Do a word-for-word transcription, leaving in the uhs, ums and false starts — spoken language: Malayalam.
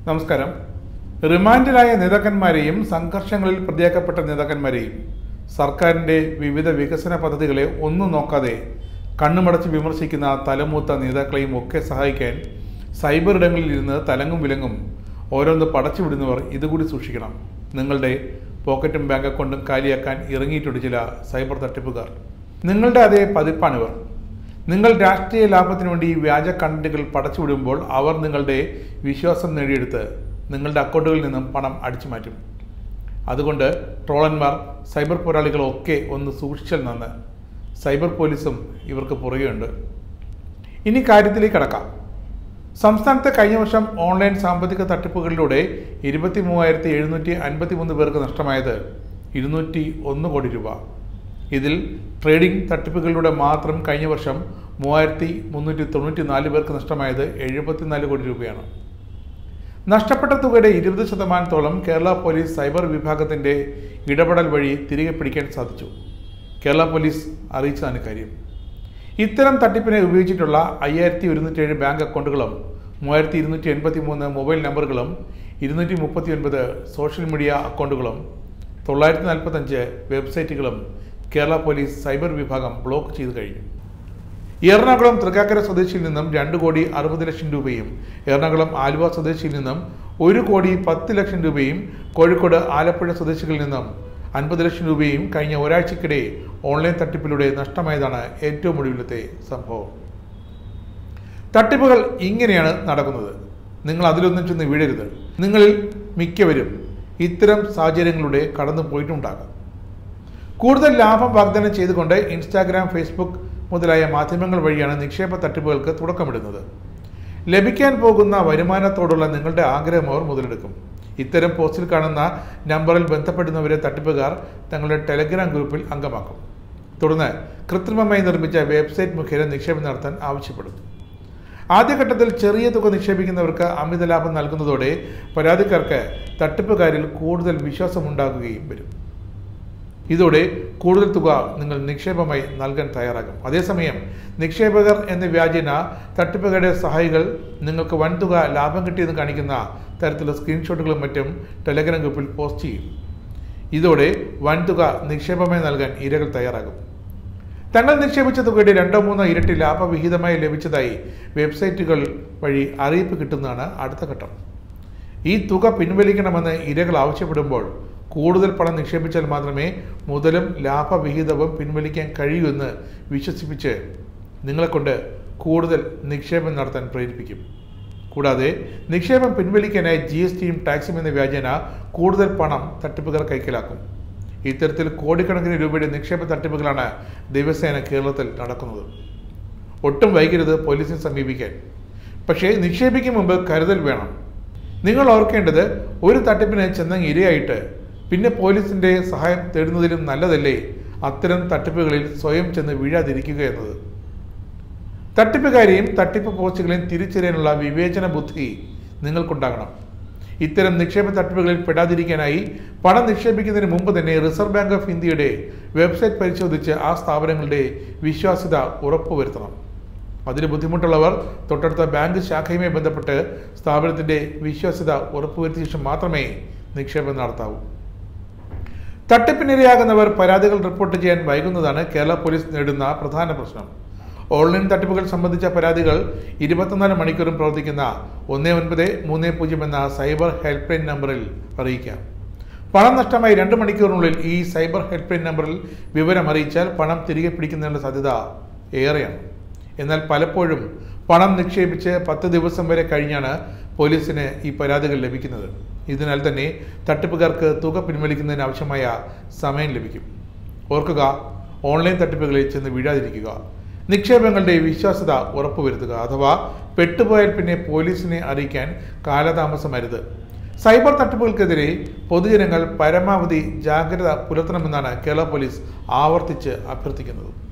നമസ്കാരം. റിമാൻഡിലായ നേതാക്കന്മാരെയും സംഘർഷങ്ങളിൽ പ്രതിയാക്കപ്പെട്ട നേതാക്കന്മാരെയും സർക്കാരിൻ്റെ വിവിധ വികസന പദ്ധതികളെ ഒന്നും നോക്കാതെ കണ്ണുമടച്ച് വിമർശിക്കുന്ന തലമൂത്ത നേതാക്കളെയും ഒക്കെ സഹായിക്കാൻ സൈബർ ഇടങ്ങളിൽ ഇരുന്ന് തലങ്ങും വിലങ്ങും ഓരോന്ന് പടച്ചുവിടുന്നവർ ഇതുകൂടി സൂക്ഷിക്കണം. നിങ്ങളുടെ പോക്കറ്റും ബാങ്ക് അക്കൗണ്ടും കാലിയാക്കാൻ ഇറങ്ങിയിട്ടുണ്ട് ചില സൈബർ തട്ടിപ്പുകാർ. നിങ്ങളുടെ അതേ പതിപ്പാണിവർ. നിങ്ങൾ രാഷ്ട്രീയ ലാഭത്തിനു വേണ്ടി വ്യാജ കണ്ടന്റുകൾ പടച്ചുവിടുമ്പോൾ അവർ നിങ്ങളുടെ വിശ്വാസം നേടിയെടുത്ത് നിങ്ങളുടെ അക്കൗണ്ടുകളിൽ നിന്നും പണം അടിച്ചു മാറ്റും. അതുകൊണ്ട് ട്രോളന്മാർ, സൈബർ പോരാളികളൊക്കെ ഒന്ന് സൂക്ഷിച്ചാൽ നന്ന്. സൈബർ പോലീസും ഇവർക്ക് പുറകെയുണ്ട്. ഇനി കാര്യത്തിലേക്ക് കടക്കാം. സംസ്ഥാനത്ത് കഴിഞ്ഞ വർഷം ഓൺലൈൻ സാമ്പത്തിക തട്ടിപ്പുകളിലൂടെ ഇരുപത്തി മൂവായിരത്തി എഴുന്നൂറ്റി അൻപത്തി മൂന്ന് പേർക്ക് നഷ്ടമായത് ഇരുന്നൂറ്റി ഒന്ന് കോടി രൂപ. ഇതിൽ ട്രേഡിംഗ് തട്ടിപ്പുകളിലൂടെ മാത്രം കഴിഞ്ഞ വർഷം മൂവായിരത്തി മുന്നൂറ്റി തൊണ്ണൂറ്റി നാല് പേർക്ക് നഷ്ടമായത് എഴുപത്തിനാല് കോടി രൂപയാണ്. നഷ്ടപ്പെട്ട തുകയുടെ ഇരുപത് ശതമാനത്തോളം കേരള പോലീസ് സൈബർ വിഭാഗത്തിൻ്റെ ഇടപെടൽ വഴി തിരികെ പിടിക്കാൻ സാധിച്ചു. കേരള പോലീസ് അറിയിച്ചതാണ് കാര്യം. ഇത്തരം തട്ടിപ്പിനെ ഉപയോഗിച്ചിട്ടുള്ള അയ്യായിരത്തി ഒരുന്നൂറ്റി ഏഴ് ബാങ്ക് അക്കൗണ്ടുകളും മൂവായിരത്തി ഇരുന്നൂറ്റി എൺപത്തി മൂന്ന് മൊബൈൽ നമ്പറുകളും ഇരുന്നൂറ്റി മുപ്പത്തി ഒൻപത് സോഷ്യൽ മീഡിയ അക്കൗണ്ടുകളും തൊള്ളായിരത്തി നാൽപ്പത്തഞ്ച് വെബ്സൈറ്റുകളും കേരള പോലീസ് സൈബർ വിഭാഗം ബ്ലോക്ക് ചെയ്തു കഴിഞ്ഞു. എറണാകുളം തൃക്കാക്കര സ്വദേശിയിൽ നിന്നും രണ്ട് കോടി അറുപത് ലക്ഷം രൂപയും എറണാകുളം ആലുവ സ്വദേശിയിൽ നിന്നും ഒരു കോടി പത്ത് ലക്ഷം രൂപയും കോഴിക്കോട് ആലപ്പുഴ സ്വദേശികളിൽ നിന്നും അൻപത് ലക്ഷം രൂപയും കഴിഞ്ഞ ഒരാഴ്ചക്കിടെ ഓൺലൈൻ തട്ടിപ്പിലൂടെ നഷ്ടമായതാണ് ഏറ്റവും ഒടുവിലത്തെ സംഭവം. തട്ടിപ്പുകൾ ഇങ്ങനെയാണ് നടക്കുന്നത്. നിങ്ങൾ അതിലൊന്നും ചെന്ന് വീഴരുത്. നിങ്ങളിൽ മിക്കവരും ഇത്തരം സാഹചര്യങ്ങളിലൂടെ കടന്നു പോയിട്ടുണ്ടാകും. കൂടുതൽ ലാഭം വാഗ്ദാനം ചെയ്തുകൊണ്ട് ഇൻസ്റ്റാഗ്രാം, ഫേസ്ബുക്ക് മുതലായ മാധ്യമങ്ങൾ വഴിയാണ് നിക്ഷേപ തട്ടിപ്പുകൾക്ക് തുടക്കമിടുന്നത്. ലഭിക്കാൻ പോകുന്ന വരുമാനത്തോടുള്ള നിങ്ങളുടെ ആഗ്രഹം അവർ മുതലെടുക്കും. ഇത്തരം പോസ്റ്റിൽ കാണുന്ന നമ്പറിൽ ബന്ധപ്പെടുന്നവരെ തട്ടിപ്പുകാർ തങ്ങളുടെ ടെലഗ്രാം ഗ്രൂപ്പിൽ അംഗമാക്കും. തുടർന്ന് കൃത്രിമമായി നിർമ്മിച്ച വെബ്സൈറ്റ് മുഖേന നിക്ഷേപം നടത്താൻ ആവശ്യപ്പെടും. ആദ്യഘട്ടത്തിൽ ചെറിയ തുക നിക്ഷേപിക്കുന്നവർക്ക് അമിത ലാഭം നൽകുന്നതോടെ പരാതിക്കാർക്ക് തട്ടിപ്പുകാരിൽ കൂടുതൽ വിശ്വാസമുണ്ടാകുകയും വരും. ഇതോടെ കൂടുതൽ തുക നിങ്ങൾ നിക്ഷേപമായി നൽകാൻ തയ്യാറാകും. അതേസമയം നിക്ഷേപകർ എന്ന വ്യാജേന തട്ടിപ്പുകാരുടെ സഹായികൾ നിങ്ങൾക്ക് വൻതുക ലാഭം കിട്ടിയെന്ന് കാണിക്കുന്ന തരത്തിലുള്ള സ്ക്രീൻഷോട്ടുകളും മറ്റും ടെലഗ്രാം ഗ്രൂപ്പിൽ പോസ്റ്റ് ചെയ്യും. ഇതോടെ വൻതുക നിക്ഷേപമായി നൽകാൻ ഇരകൾ തയ്യാറാകും. തങ്ങൾ നിക്ഷേപിച്ച തുകയുടെ രണ്ടോ മൂന്നോ ഇരട്ടി ലാഭവിഹിതമായി ലഭിച്ചതായി വെബ്സൈറ്റുകൾ വഴി അറിയിപ്പ് കിട്ടുന്നതാണ് അടുത്ത ഘട്ടം. ഈ തുക പിൻവലിക്കണമെന്ന് ഇരകൾ ആവശ്യപ്പെടുമ്പോൾ കൂടുതൽ പണം നിക്ഷേപിച്ചാൽ മാത്രമേ മുതലും ലാഭവിഹിതവും പിൻവലിക്കാൻ കഴിയൂ എന്ന് വിശ്വസിപ്പിച്ച് നിങ്ങളെക്കൊണ്ട് കൂടുതൽ നിക്ഷേപം നടത്താൻ പ്രേരിപ്പിക്കും. കൂടാതെ നിക്ഷേപം പിൻവലിക്കാനായി ജി എസ് ടിയും ടാക്സും എന്ന വ്യാജേന കൂടുതൽ പണം തട്ടിപ്പുകാർ കൈക്കലാക്കും. ഇത്തരത്തിൽ കോടിക്കണക്കിന് രൂപയുടെ നിക്ഷേപ തട്ടിപ്പുകളാണ് ദിവസേന കേരളത്തിൽ നടക്കുന്നത്. ഒട്ടും വൈകരുത് പോലീസിനെ സമീപിക്കാൻ. പക്ഷേ നിക്ഷേപിക്കും മുമ്പ് കരുതൽ വേണം. നിങ്ങൾ ഓർക്കേണ്ടത്, ഒരു തട്ടിപ്പിന് ചെന്ന ഇരയായിട്ട് പിന്നെ പോലീസിൻ്റെ സഹായം തേടുന്നതിലും നല്ലതല്ലേ അത്തരം തട്ടിപ്പുകളിൽ സ്വയം ചെന്ന് വീഴാതിരിക്കുക എന്നത്. തട്ടിപ്പുകാരെയും തട്ടിപ്പ് പോസ്റ്റുകളെയും തിരിച്ചറിയാനുള്ള വിവേചന ബുദ്ധി നിങ്ങൾക്കുണ്ടാകണം. ഇത്തരം നിക്ഷേപ തട്ടിപ്പുകളിൽ പെടാതിരിക്കാനായി പണം നിക്ഷേപിക്കുന്നതിന് മുമ്പ് തന്നെ റിസർവ് ബാങ്ക് ഓഫ് ഇന്ത്യയുടെ വെബ്സൈറ്റ് പരിശോധിച്ച് ആ സ്ഥാപനങ്ങളുടെ വിശ്വാസ്യത ഉറപ്പുവരുത്തണം. അതിന് ബുദ്ധിമുട്ടുള്ളവർ തൊട്ടടുത്ത ബാങ്ക് ശാഖയുമായി ബന്ധപ്പെട്ട് സ്ഥാപനത്തിൻ്റെ വിശ്വാസ്യത ഉറപ്പുവരുത്തിയ ശേഷം മാത്രമേ നിക്ഷേപം നടത്താവൂ. തട്ടിപ്പിനിരയാകുന്നവർ പരാതികൾ റിപ്പോർട്ട് ചെയ്യാൻ വൈകുന്നതാണ് കേരള പോലീസ് നേരിടുന്ന പ്രധാന പ്രശ്നം. ഓൺലൈൻ തട്ടിപ്പുകൾ സംബന്ധിച്ച പരാതികൾ ഇരുപത്തിനാല് മണിക്കൂറും പ്രവർത്തിക്കുന്ന ഒന്ന് ഒൻപത് മൂന്ന് പൂജ്യം എന്ന സൈബർ ഹെൽപ്പ് ലൈൻ നമ്പറിൽ അറിയിക്കാം. പണം നഷ്ടമായി രണ്ട് മണിക്കൂറിനുള്ളിൽ ഈ സൈബർ ഹെൽപ്പ് ലൈൻ നമ്പറിൽ വിവരം അറിയിച്ചാൽ പണം തിരികെ പിടിക്കുന്നതിനുള്ള സാധ്യത ഏറെയാണ്. എന്നാൽ പലപ്പോഴും പണം നിക്ഷേപിച്ച് പത്ത് ദിവസം വരെ കഴിഞ്ഞാണ് പോലീസിന് ഈ പരാതികൾ ലഭിക്കുന്നത്. ഇതിനാൽ തന്നെ തട്ടിപ്പുകാർക്ക് തുക പിൻവലിക്കുന്നതിന് ആവശ്യമായ സമയം ലഭിക്കും. ഓർക്കുക, ഓൺലൈൻ തട്ടിപ്പുകളിൽ ചെന്ന് വീഴാതിരിക്കുക. നിക്ഷേപങ്ങളുടെ വിശ്വാസ്യത ഉറപ്പുവരുത്തുക. അഥവാ പെട്ടുപോയാൽ പിന്നെ പോലീസിനെ അറിയിക്കാൻ കാലതാമസമരുത്. സൈബർ തട്ടിപ്പുകൾക്കെതിരെ പൊതുജനങ്ങൾ പരമാവധി ജാഗ്രത പുലർത്തണമെന്നാണ് കേരള പോലീസ് ആവർത്തിച്ച് അഭ്യർത്ഥിക്കുന്നത്.